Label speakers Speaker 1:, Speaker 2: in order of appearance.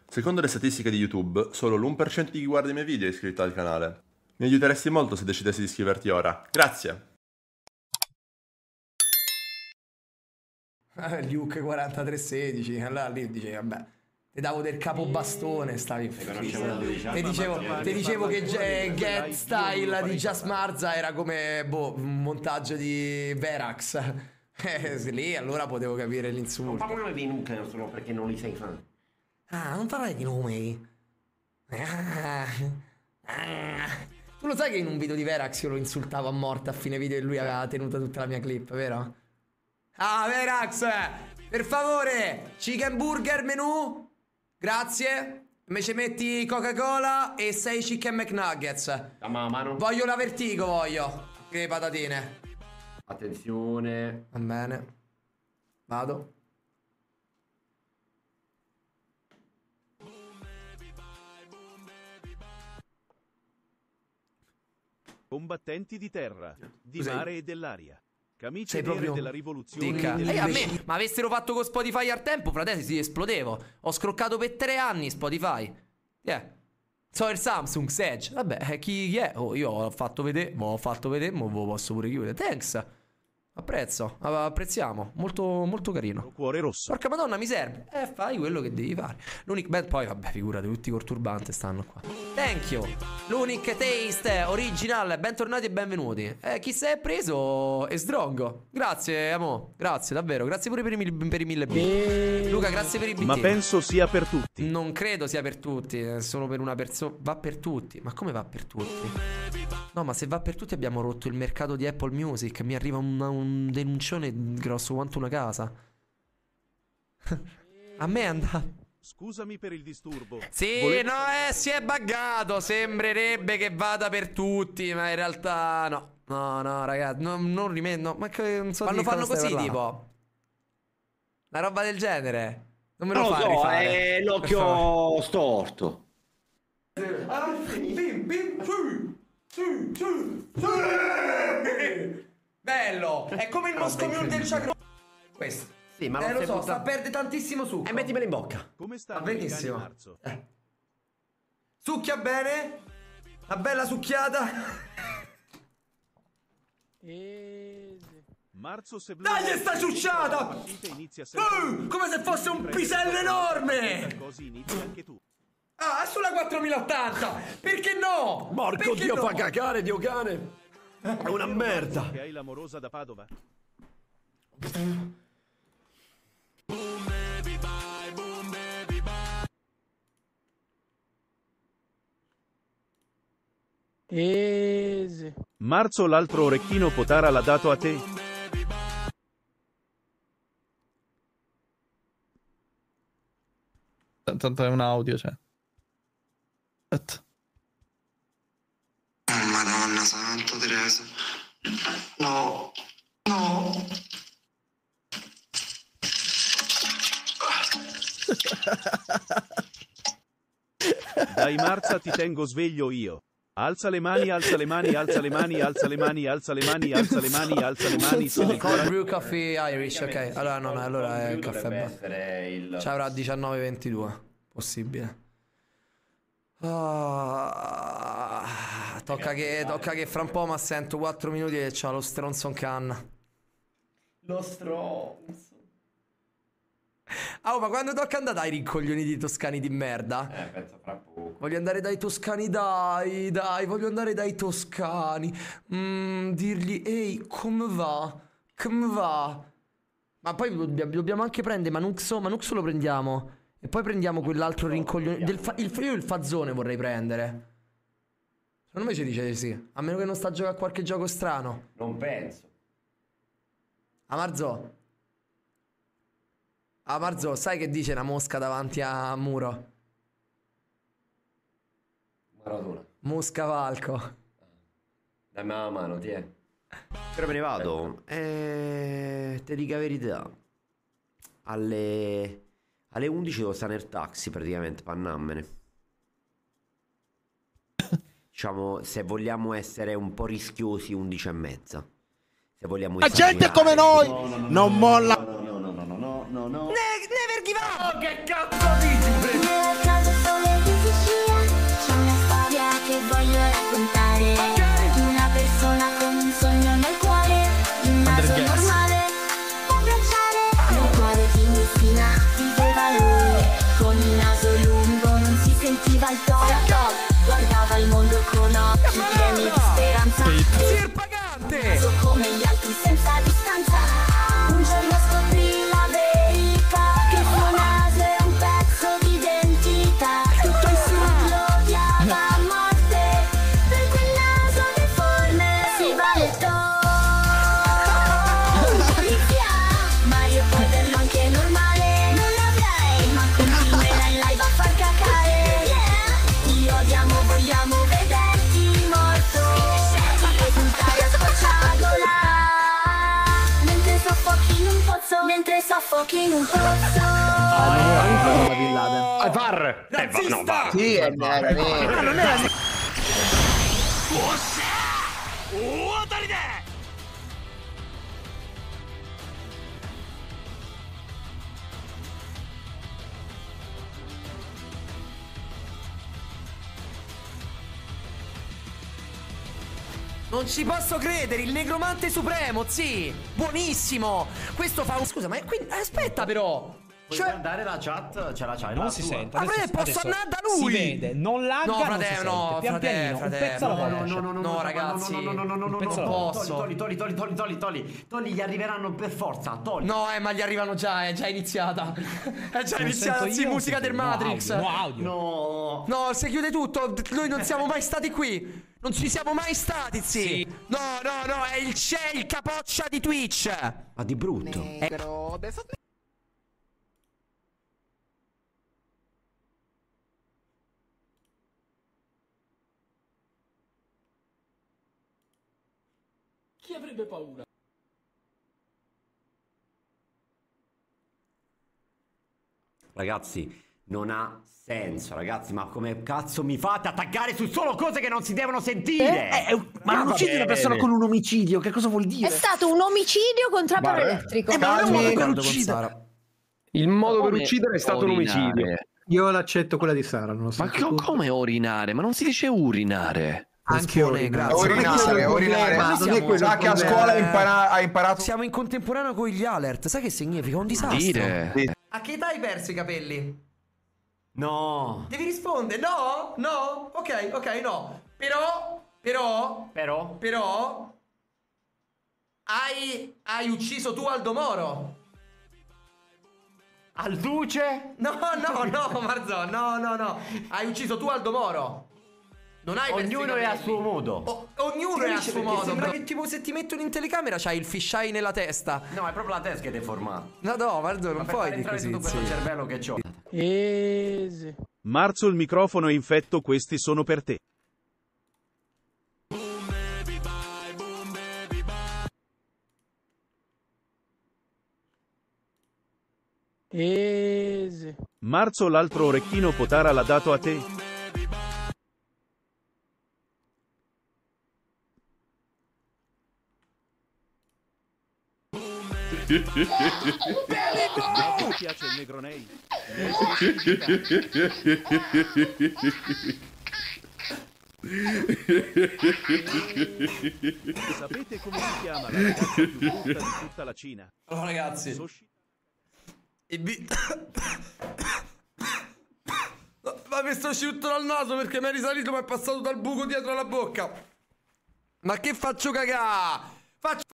Speaker 1: Secondo le statistiche di YouTube, solo l'1% di chi guarda i miei video è iscritto al canale. Mi aiuteresti molto se decidessi di iscriverti ora. Grazie!
Speaker 2: Luke 4316, allora lì dice vabbè, ti davo del capobastone, stavi ti dicevo che Get Style di Just Marza era come un montaggio di Verax. Lì allora potevo capire l'insulto.
Speaker 3: Non parlare di Luke solo perché non li sei fan.
Speaker 2: Ah, non parlare di nomi. Tu lo sai che in un video di Verax io lo insultavo a morte a fine video e lui aveva tenuto tutta la mia clip, vero? Ah, Verax, per favore, chicken burger menù, grazie. Invece metti Coca-Cola e 6 chicken McNuggets.
Speaker 3: Mano.
Speaker 2: Voglio la Vertigo, voglio. Che patatine.
Speaker 3: Attenzione.
Speaker 2: Va bene. Vado.
Speaker 4: Combattenti di terra, di
Speaker 2: Cos'è?
Speaker 4: mare e dell'aria. Camicie
Speaker 2: Sei
Speaker 4: nere
Speaker 2: proprio
Speaker 4: della rivoluzione.
Speaker 2: Dica.
Speaker 4: e
Speaker 2: A me, ma avessero fatto con Spotify al tempo, fratelli, si esplodevo. Ho scroccato per 3 anni Spotify. So il Samsung Sedge. Vabbè, chi è? Oh, io ho fatto vedere, ma ve lo posso pure chiudere. Thanks. Apprezziamo. Molto, molto carino.
Speaker 4: Cuore rosso.
Speaker 2: Porca madonna, mi serve. Fai quello che devi fare. L'unic band, poi vabbè, figurati, tutti col turbante stanno qua. Thank you. L'unic taste original. Bentornati e benvenuti. Chi si è preso è Sdrongo. Grazie, amo. Grazie, davvero. Grazie pure per i 1000 bit. Luca, grazie per i bit.
Speaker 4: Ma penso sia per tutti.
Speaker 2: Non credo sia per tutti. È solo per una persona. Va per tutti. Ma come va per tutti? No, ma se va per tutti abbiamo rotto il mercato di Apple Music. Mi arriva un denuncione grosso quanto una casa. A me è andato.
Speaker 4: Scusami per il disturbo.
Speaker 2: Sì, no, si è buggato. Sembrerebbe che vada per tutti, ma in realtà no. No, ragazzi, non rimetto. Ma non so quando fanno così, tipo una roba del genere. Non me lo fa rifare.
Speaker 3: È l'occhio storto.
Speaker 2: Bello, è come il Moscow Mule del Chakra. Questo.
Speaker 3: Sì, ma
Speaker 2: lo so, sta a perdere tantissimo succo.
Speaker 3: E mettimelo in bocca.
Speaker 4: Come sta?
Speaker 2: Va benissimo. Succhia bene. Una bella succhiata.
Speaker 4: Marzo se
Speaker 2: Dai, sta ciucciata! Come se fosse un pisello enorme!
Speaker 4: Così inizi anche tu.
Speaker 2: Ah, sulla 4080! Perché no?
Speaker 3: Porco
Speaker 2: Perché
Speaker 3: Dio,
Speaker 2: no?
Speaker 3: fa cacare, Dio cane. È una merda.
Speaker 4: Che hai l'amorosa da Padova? Marzo l'altro orecchino Potara l'ha dato a te?
Speaker 5: Tanto è un audio, cioè.
Speaker 6: Oh, Madonna Santo Teresa. No. No.
Speaker 4: Dai Marza, ti tengo sveglio io. Alza le mani, alza le mani, alza le mani, alza le mani, alza le mani, alza le mani, alza le mani.
Speaker 2: Cold brew coffee Irish, ok. Allora no, allora è il caffè. Ci avrà 19:22. Possibile. Tocca che fra un po' mi assento 4 minuti e c'ha lo stronzo in canna. Lo stronzo. Oh, ma quando tocca andare ai rincoglioniti toscani di merda?
Speaker 3: Penso fra poco.
Speaker 2: Voglio andare dai toscani, dai, voglio andare dai toscani. Dirgli, ehi, come va? Come va? Ma poi dobbiamo anche prendere Manuxo lo prendiamo. E poi prendiamo quell'altro rincoglione. Io il fazzone vorrei prendere. Secondo me ci dice di sì. A meno che non sta a giocare a qualche gioco strano.
Speaker 3: Non penso.
Speaker 2: Marzo, sai che dice una mosca davanti a un muro?
Speaker 3: Maradona.
Speaker 2: Moscavalco.
Speaker 3: Dammi la mano, ti è. Però me ne vado. Ti dico la verità. Alle 11 devo stare nel taxi praticamente, pannammene. Diciamo, se vogliamo essere un po' rischiosi, 11:30. Se vogliamo
Speaker 7: La gente come noi non molla.
Speaker 3: No.
Speaker 2: Never give up! Che cazzo dici?
Speaker 5: mentre soffocchi in un pozzo.
Speaker 3: VAR! No, VAR.
Speaker 7: Sì, è vero.
Speaker 2: Non ci posso credere, il negromante supremo, sì. Buonissimo. Questo fa un... Scusa, ma aspetta però.
Speaker 3: Puoi guardare la chat? C'è la chat.
Speaker 8: Non si sente.
Speaker 2: Posso andare da lui?
Speaker 8: Si vede, non lagga,
Speaker 2: No,
Speaker 8: non si sente.
Speaker 2: no,
Speaker 8: Pian pianino, un pezzo alla volta.
Speaker 2: No, ragazzi.
Speaker 3: No,
Speaker 2: pezzo alla volta.
Speaker 3: Togli, gli arriveranno per forza, togli.
Speaker 2: No, ma gli arrivano già, è già iniziata. È già iniziata,
Speaker 8: sento
Speaker 2: sì,
Speaker 8: io,
Speaker 2: musica
Speaker 8: sì,
Speaker 2: del
Speaker 8: no
Speaker 2: Matrix.
Speaker 8: audio.
Speaker 2: No, si chiude tutto. Noi non siamo mai stati qui. Non ci siamo mai stati, sì. No, c'è il capoccia di Twitch.
Speaker 3: Ma di brutto.
Speaker 8: Chi avrebbe paura?
Speaker 3: Ragazzi, non ha senso, ragazzi, ma come cazzo mi fate attaccare su solo cose che non si devono sentire?
Speaker 7: Ma non uccidi una persona con un omicidio, che cosa vuol dire?
Speaker 5: È stato un omicidio con trapano elettrico.
Speaker 7: Ma non è per
Speaker 2: D'accordo con
Speaker 7: uccidere.
Speaker 2: Sara.
Speaker 9: Il modo per uccidere è stato un omicidio.
Speaker 10: Io l'accetto quella di Sara. Non
Speaker 11: Ma come orinare? Ma non si dice urinare.
Speaker 10: Anche
Speaker 2: grazie.
Speaker 7: Orinare.
Speaker 2: Ma non è quello
Speaker 7: Sa che a scuola ha imparato.
Speaker 2: Siamo in contemporaneo con gli alert. Sai che significa? Un disastro.
Speaker 11: Dire.
Speaker 2: A che età hai perso i capelli?
Speaker 3: No.
Speaker 2: Devi rispondere. No. Ok, no. Però. Hai ucciso tu Aldo Moro.
Speaker 3: Al duce?
Speaker 2: No, Marzon. No. Hai ucciso tu Aldo Moro. Non hai perso i
Speaker 3: Ognuno è a
Speaker 2: capelli.
Speaker 3: suo modo.
Speaker 2: Ognuno è a suo modo.
Speaker 3: sembra
Speaker 2: Sembra che tipo se ti mettono in telecamera c'hai il fisheye nella testa.
Speaker 3: No, è proprio la testa che è deformata.
Speaker 2: No, Marzon, non
Speaker 3: Per
Speaker 2: puoi
Speaker 3: far
Speaker 2: di
Speaker 3: entrare
Speaker 2: così.
Speaker 3: tutto questo
Speaker 2: Sì.
Speaker 3: cervello che c'ho.
Speaker 4: Marzo il microfono è infetto, questi sono per te. Marzo l'altro orecchino Potara l'ha dato a te. A voi piace il Negronei? Sapete come si chiama la ragazza più brutta di tutta la Cina?
Speaker 2: Allora ragazzi, ma mi sto asciutto dal naso perché mi è risalito, mi è passato dal buco dietro la bocca. Ma che faccio cagà?